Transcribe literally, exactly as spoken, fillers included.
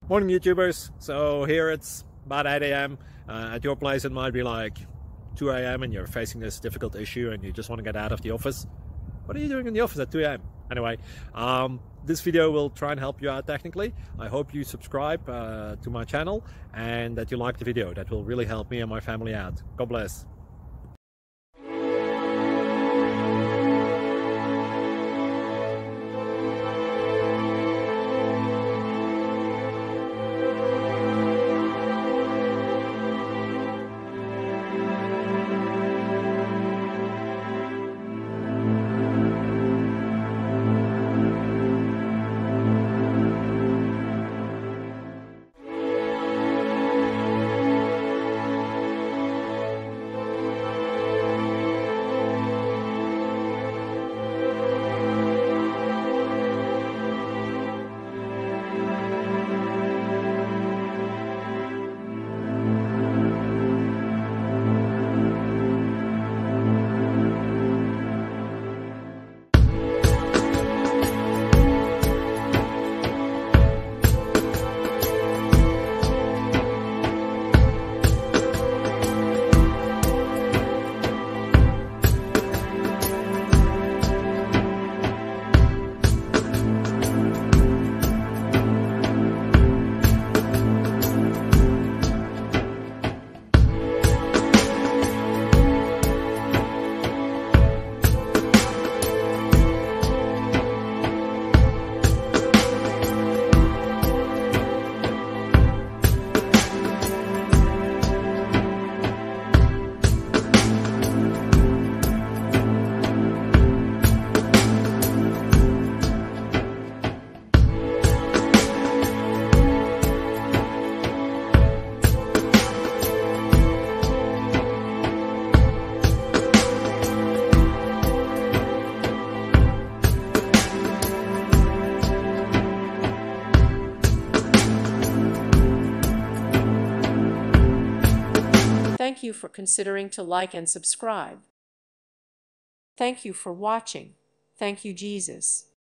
Morning YouTubers. So here it's about eight A M Uh, at your place it might be like two A M and you're facing this difficult issue and you just want to get out of the office. What are you doing in the office at two A M? Anyway, um, this video will try and help you out technically. I hope you subscribe uh, to my channel and that you like the video. That will really help me and my family out. God bless. Thank you for considering to like and subscribe. Thank you for watching. Thank you, Jesus.